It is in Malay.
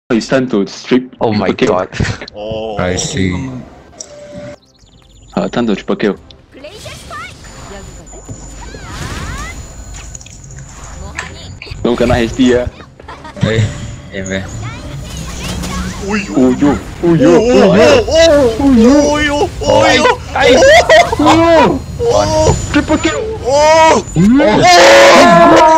It's time to strip. Oh my triple kill. god. Oh. I see. Time to triple kill. Don't kena hasty ya. Amen. Uyo. Triple kill.